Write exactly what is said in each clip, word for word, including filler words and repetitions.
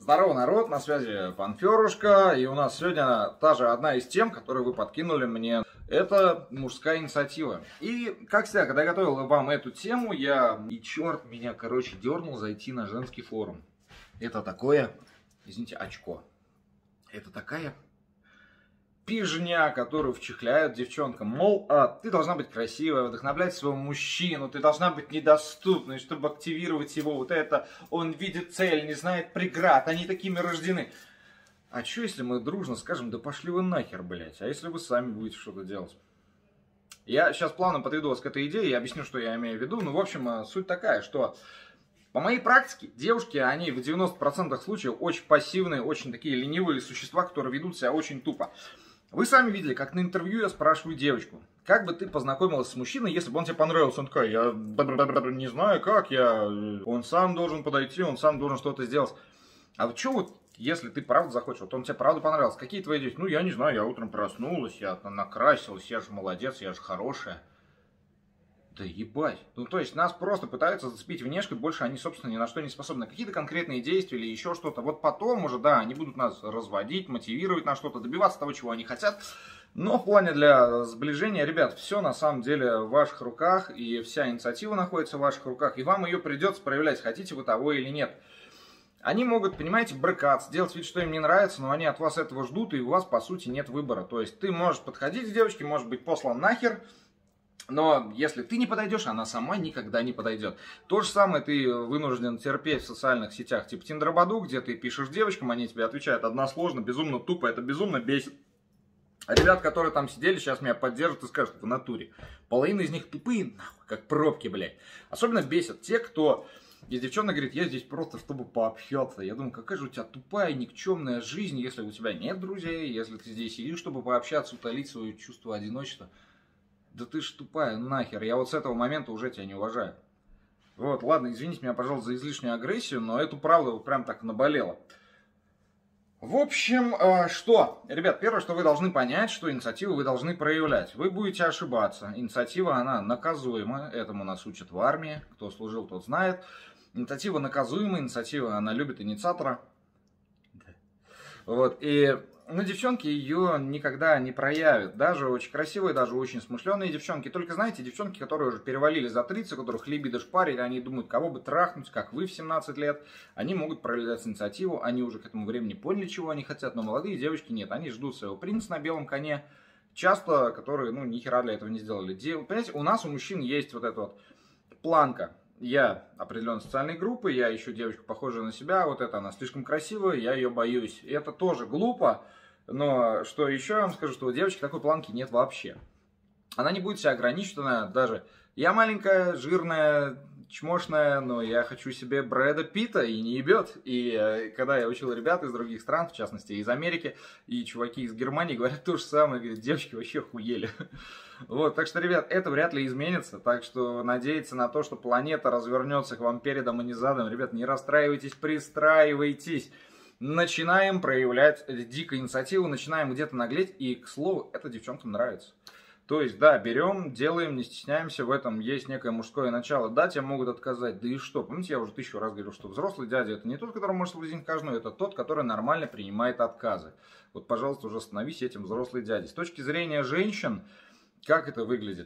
Здорово, народ, на связи Панферушка, и у нас сегодня та же одна из тем, которые вы подкинули мне. Это мужская инициатива. И, как всегда, когда я готовил вам эту тему, я, и черт меня, короче, дернул зайти на женский форум. Это такое, извините, очко. Это такая пижня, которую вчихляют девчонкам. Мол, а, ты должна быть красивая, вдохновлять своего мужчину, ты должна быть недоступной, чтобы активировать его. Вот это, он видит цель, не знает преград, они такими рождены. А что, если мы дружно скажем, да пошли вы нахер, блять, а если вы сами будете что-то делать? Я сейчас плавно подведу вас к этой идее, я объясню, что я имею в виду. Ну, в общем, суть такая, что по моей практике, девушки, они в девяноста процентах случаев очень пассивные, очень такие ленивые существа, которые ведут себя очень тупо. Вы сами видели, как на интервью я спрашиваю девочку, как бы ты познакомилась с мужчиной, если бы он тебе понравился? Он такой, я не знаю как, я... он сам должен подойти, он сам должен что-то сделать. А вот что вот, если ты правда захочешь, вот он тебе правда понравился, какие твои действия? Ну, я не знаю, я утром проснулась, я накрасилась, я же молодец, я же хорошая. Да ебать. Ну, то есть, нас просто пытаются зацепить внешне, больше они, собственно, ни на что не способны. Какие-то конкретные действия или еще что-то. Вот потом уже, да, они будут нас разводить, мотивировать на что-то, добиваться того, чего они хотят. Но в плане для сближения, ребят, все на самом деле в ваших руках, и вся инициатива находится в ваших руках, и вам ее придется проявлять, хотите вы того или нет. Они могут, понимаете, брыкаться, делать вид, что им не нравится, но они от вас этого ждут, и у вас, по сути, нет выбора. То есть, ты можешь подходить к девочке, может быть послан нахер, но если ты не подойдешь, она сама никогда не подойдет. То же самое ты вынужден терпеть в социальных сетях типа Тиндер-Баду, где ты пишешь девочкам, они тебе отвечают односложно, безумно тупо, это безумно бесит. А ребят, которые там сидели, сейчас меня поддержат и скажут в натуре. Половина из них тупые, нахуй, как пробки, блядь. Особенно бесят те, кто... Из девчонок говорит, я здесь просто, чтобы пообщаться. Я думаю, какая же у тебя тупая, никчемная жизнь, если у тебя нет друзей, если ты здесь сидишь, чтобы пообщаться, утолить свое чувство одиночества. Да ты ж тупая, нахер, я вот с этого момента уже тебя не уважаю. Вот, ладно, извините меня, пожалуйста, за излишнюю агрессию, но эту правду вот прям так наболело. В общем, э, что? Ребят, первое, что вы должны понять, что инициативу вы должны проявлять. Вы будете ошибаться. Инициатива, она наказуема, этому нас учат в армии, кто служил, тот знает. Инициатива наказуема, инициатива, она любит инициатора. Вот, и... Но девчонки ее никогда не проявят. Даже очень красивые, даже очень смышленые девчонки. Только знаете, девчонки, которые уже перевалили за тридцать, у которых либидо шпарит, они думают, кого бы трахнуть, как вы в семнадцать лет. Они могут проявлять инициативу, они уже к этому времени поняли, чего они хотят. Но молодые девочки нет, они ждут своего принца на белом коне. Часто, которые, ну, ни хера для этого не сделали. Понимаете, у нас, у мужчин есть вот эта вот планка. Я определенной социальной группы, я ищу девочку, похожую на себя, вот это она слишком красивая, я ее боюсь. И это тоже глупо, но что еще я вам скажу, что у девочки такой планки нет вообще. Она не будет себя ограничена даже. Я маленькая, жирная, чмошная, но я хочу себе Брэда Питта и не ебет. И э, когда я учил ребят из других стран, в частности из Америки, и чуваки из Германии говорят то же самое, говорят, девочки вообще хуели. Вот, так что, ребят, это вряд ли изменится, так что надеяться на то, что планета развернется к вам передом и не задом, ребят, не расстраивайтесь, пристраивайтесь. Начинаем проявлять дикую инициативу, начинаем где-то наглеть, и, к слову, это девчонкам нравится. То есть, да, берем, делаем, не стесняемся, в этом есть некое мужское начало. Да, тебе могут отказать, да и что? Помните, я уже тысячу раз говорил, что взрослый дядя это не тот, который может соблазнить каждого, это тот, который нормально принимает отказы. Вот, пожалуйста, уже становись этим взрослый дядей. С точки зрения женщин, как это выглядит?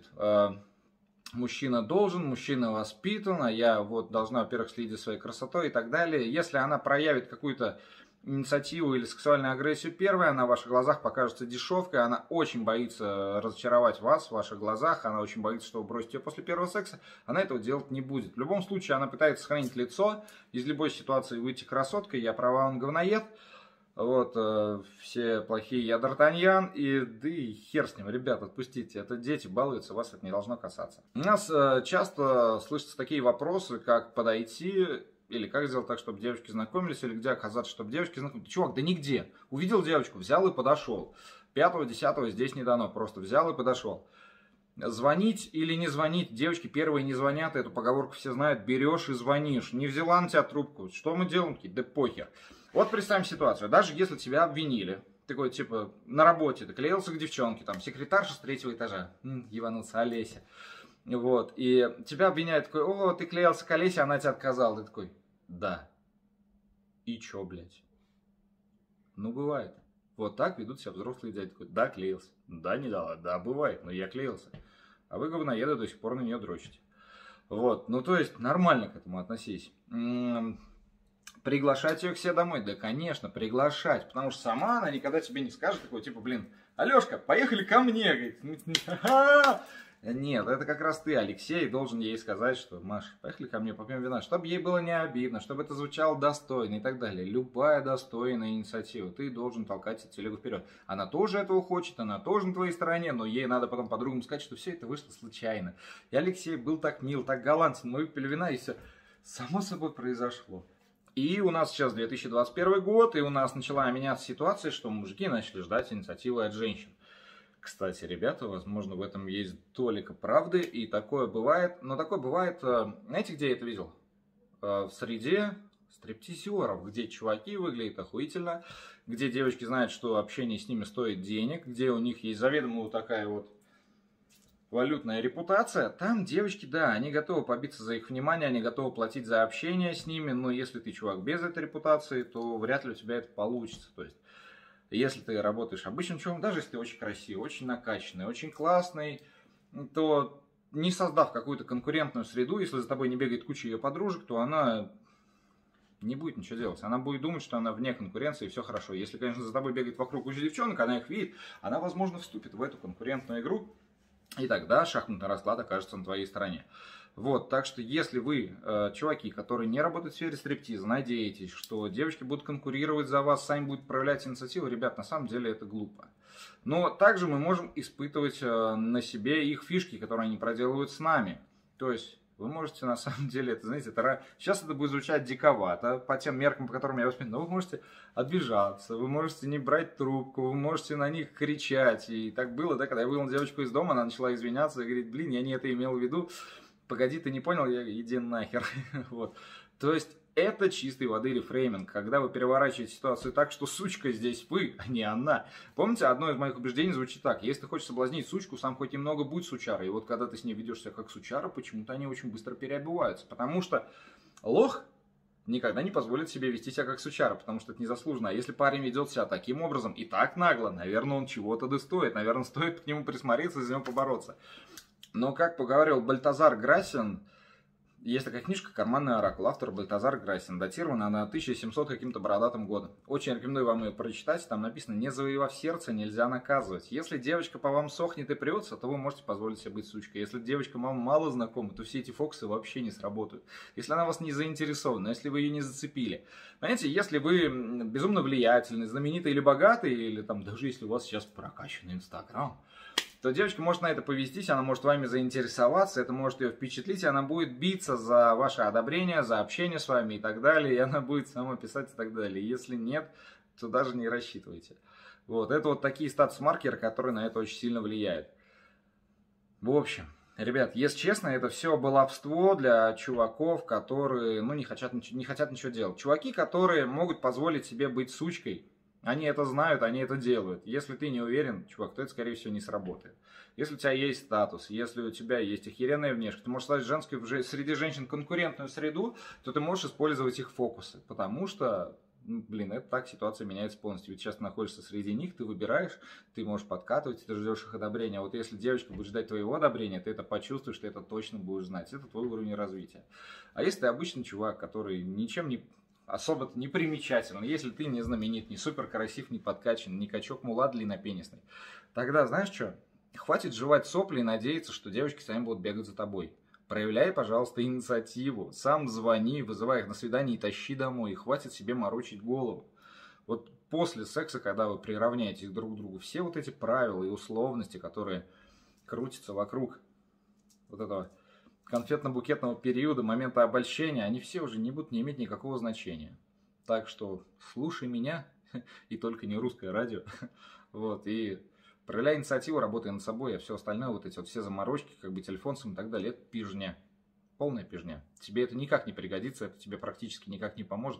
Мужчина должен, мужчина воспитан, а я вот должна, во-первых, следить за своей красотой и так далее. Если она проявит какую-то инициативу или сексуальную агрессию первой, она в ваших глазах покажется дешевкой, она очень боится разочаровать вас в ваших глазах, она очень боится, что вы бросите ее после первого секса, она этого делать не будет. В любом случае, она пытается сохранить лицо, из любой ситуации выйти красоткой, я права, он говноед. Вот, э, все плохие, я Д'Артаньян, и да и хер с ним, ребят, отпустите, это дети балуются, вас это не должно касаться. У нас э, часто слышатся такие вопросы, как подойти, или как сделать так, чтобы девочки знакомились, или где оказаться, чтобы девочки знакомились. Чувак, да нигде. Увидел девочку, взял и подошел. Пятого, десятого здесь не дано, просто взял и подошел. Звонить или не звонить, девочки первые не звонят, эту поговорку все знают, берешь и звонишь. Не взяла на тебя трубку, что мы делаем? Да похер. Вот представим ситуацию, даже если тебя обвинили, такой типа на работе, ты клеился к девчонке, там секретарша с третьего этажа, м, ебанулся, Олеся, вот, и тебя обвиняют, такой, о, ты клеился к Олесе, она тебе отказала, ты такой, да, и чё, блядь, Ну, бывает. Вот так ведут себя взрослые дяди. Такой, да, клеился. Да, не дала. Да, бывает, но я клеился. А вы, говноеды, до сих пор на нее дрочите. Вот, ну, то есть, нормально к этому относись. М-м- приглашать ее к себе домой? Да, конечно, приглашать. Потому что сама она никогда тебе не скажет такой, типа, блин, Алешка, поехали ко мне. Говорит, нет, это как раз ты, Алексей, должен ей сказать, что, Маша, поехали ко мне, попьем вина, чтобы ей было не обидно, чтобы это звучало достойно и так далее. Любая достойная инициатива, ты должен толкать эту телегу вперед. Она тоже этого хочет, она тоже на твоей стороне, но ей надо потом подругам сказать, что все это вышло случайно. И Алексей был так мил, так галантен, мы выпили вина, и все само собой произошло. И у нас сейчас две тысячи двадцать первый год, и у нас начала меняться ситуация, что мужики начали ждать инициативы от женщин. Кстати, ребята, возможно, в этом есть толика правды, и такое бывает. Но такое бывает, знаете, где я это видел? В среде стриптизеров, где чуваки выглядят охуительно, где девочки знают, что общение с ними стоит денег, где у них есть заведомо вот такая вот валютная репутация. Там девочки, да, они готовы побиться за их внимание, они готовы платить за общение с ними, но если ты чувак без этой репутации, то вряд ли у тебя это получится. То есть, если ты работаешь обычным чуваком, даже если ты очень красивый, очень накачанный, очень классный, то не создав какую-то конкурентную среду, если за тобой не бегает куча ее подружек, то она не будет ничего делать. Она будет думать, что она вне конкуренции и все хорошо. Если, конечно, за тобой бегает вокруг куча девчонок, она их видит, она, возможно, вступит в эту конкурентную игру, и тогда шахматный расклад окажется на твоей стороне. Вот, так что если вы, э, чуваки, которые не работают в сфере стриптиза, надеетесь, что девочки будут конкурировать за вас, сами будут проявлять инициативу, ребят, на самом деле это глупо. Но также мы можем испытывать э, на себе их фишки, которые они проделывают с нами. То есть вы можете, на самом деле, это, знаете, это, сейчас это будет звучать диковато, по тем меркам, по которым я воспитан, но вы можете обижаться, вы можете не брать трубку, вы можете на них кричать. И так было, да, когда я вывел девочку из дома, она начала извиняться и говорит, блин, я не это имел в виду. Погоди, ты не понял, я иди нахер. Вот. То есть это чистой воды рефрейминг, когда вы переворачиваете ситуацию так, что сучка здесь вы, а не она. Помните, одно из моих убеждений звучит так: если ты хочешь соблазнить сучку, сам хоть немного будь сучарой. И вот когда ты с ней ведешь себя как сучара, почему-то они очень быстро переобуваются. Потому что лох никогда не позволит себе вести себя как сучара, потому что это незаслуженно. А если парень ведет себя таким образом и так нагло, наверное, он чего-то достоит. Наверное, стоит к нему присмотреться и за него побороться. Но, как поговорил Бальтазар Грассин, есть такая книжка «Карманный оракул», автор Бальтазар Грассин, датирована на тысяча семьсот каким-то бородатым годом. Очень рекомендую вам ее прочитать, там написано: «Не завоевав сердце, нельзя наказывать». Если девочка по вам сохнет и прется, то вы можете позволить себе быть сучкой. Если девочка вам мало знакома, то все эти фокусы вообще не сработают. Если она вас не заинтересована, если вы ее не зацепили. Понимаете, если вы безумно влиятельный, знаменитый или богатый, или там даже если у вас сейчас прокачанный Инстаграм, то девочка может на это повестись, она может вами заинтересоваться, это может ее впечатлить, и она будет биться за ваше одобрение, за общение с вами и так далее, и она будет сама писать и так далее. Если нет, то даже не рассчитывайте. Вот, это вот такие статус-маркеры, которые на это очень сильно влияют. В общем, ребят, если честно, это все баловство для чуваков, которые, ну, не хотят, не хотят ничего делать. Чуваки, которые могут позволить себе быть сучкой, они это знают, они это делают. Если ты не уверен, чувак, то это, скорее всего, не сработает. Если у тебя есть статус, если у тебя есть охеренная внешность, ты можешь создать женскую, среди женщин конкурентную среду, то ты можешь использовать их фокусы. Потому что, ну, блин, это так ситуация меняется полностью. Ведь сейчас ты находишься среди них, ты выбираешь, ты можешь подкатывать, ты ждешь их одобрения. А вот если девочка будет ждать твоего одобрения, ты это почувствуешь, ты это точно будешь знать. Это твой уровень развития. А если ты обычный чувак, который ничем не... особо-то не примечательно, если ты не знаменит, не супер красив, не подкачан, не качок мулат длиннопенисный, тогда знаешь что? Хватит жевать сопли и надеяться, что девочки сами будут бегать за тобой. Проявляй, пожалуйста, инициативу. Сам звони, вызывай их на свидание и тащи домой. И хватит себе морочить голову. Вот после секса, когда вы приравняетесь друг к другу, все вот эти правила и условности, которые крутятся вокруг вот этого конфетно-букетного периода, момента обольщения, они все уже не будут не иметь никакого значения. Так что слушай меня, и только не русское радио. Вот, и проявляй инициативу, работай над собой, а все остальное, вот эти вот все заморочки, как бы телефон и так далее, это пижня. Полная пижня. Тебе это никак не пригодится, это тебе практически никак не поможет.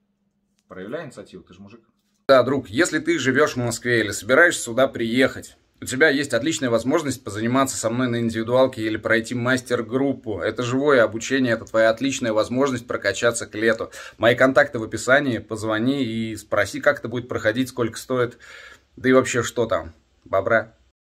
Проявляй инициативу, ты же мужик. Да, друг, если ты живешь в Москве или собираешься сюда приехать, у тебя есть отличная возможность позаниматься со мной на индивидуалке или пройти мастер-группу. Это живое обучение, это твоя отличная возможность прокачаться к лету. Мои контакты в описании, позвони и спроси, как это будет проходить, сколько стоит, да и вообще что там. Бобра.